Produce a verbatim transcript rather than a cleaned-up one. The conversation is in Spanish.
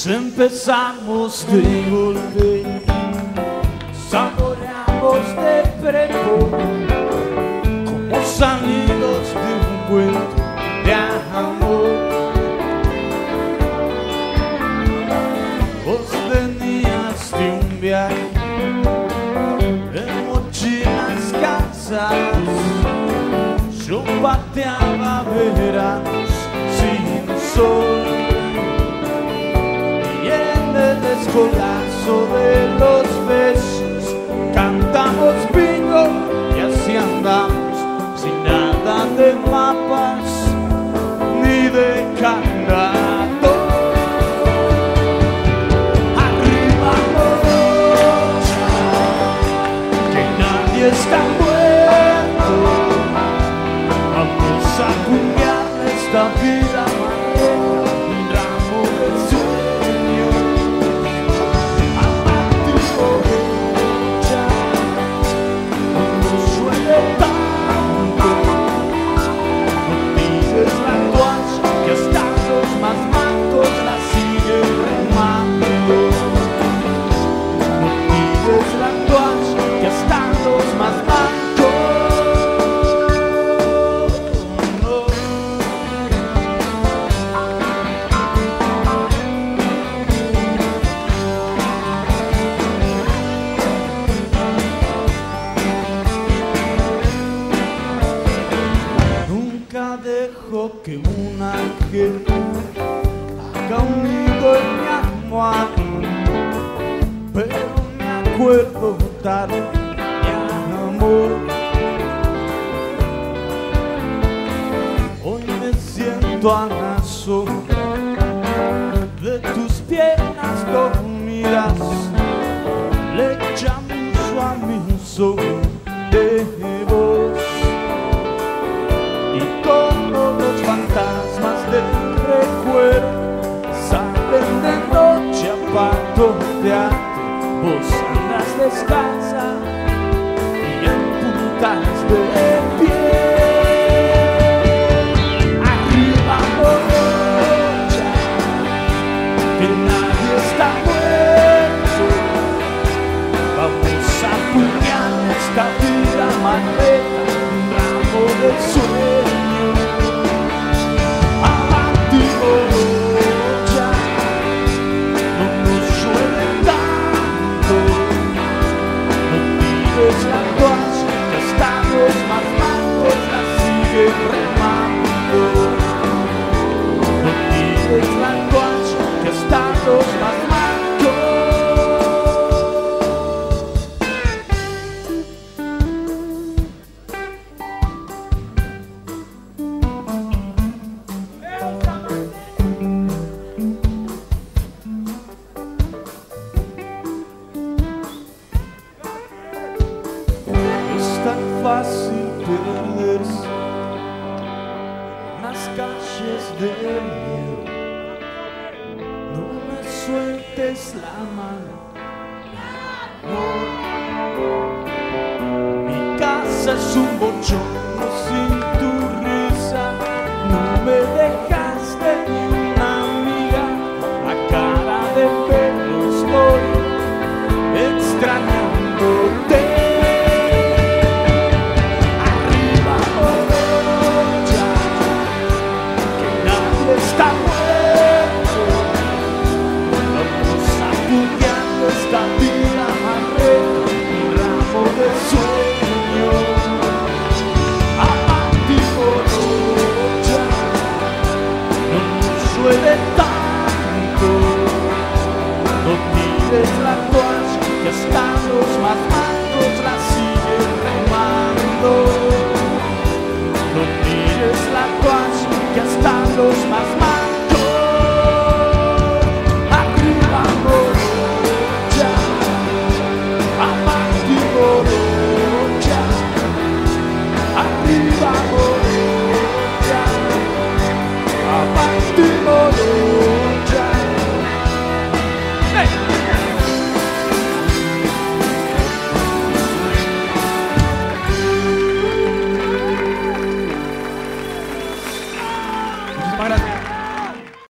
Empezamos de golpe, saboreamos de prepo, como salidos de un cuento de amor. Vos venías de un viaje en mochilas cansadas, yo pateaba veranos sin sol. El descolazo de los besos cantamos bingo y así andamos sin nada de mapas ni de candato. Arriba Morocha, que nadie está muerto. Vamos a cuñar esta vida marreta, un ramo de sueño. Dejo que un ángel haga un nido en mi almohada, pero me acuerdo tarde, mi amor. Hoy me siento a la sombra de tus piernas dormidas, le echamos a mi sol de voz. Todos los fantasmas del recuerdo salen de noche a patotearte. Vos andas descalza y en puntas de pie. Arriba Morocha, que nadie está muerto. Vamos a puñar esta vida maleta, un ramo de sueño. Remando, no tires la toalla, que están los más es tan fácil perderse las calles del miedo. No me sueltes la mano, no. Mi casa es un bochorno sin tu risa. No me dejaste ni una amiga, a cara de perro estoy extrañándote. Está muerto, vamos a puñar esta vida marreta, un ramo de sueños. Amante Morocha, no nos suele tanto, no tires la toalla, que hasta los más malos la siguen remando. No tires la toalla, que hasta los más malos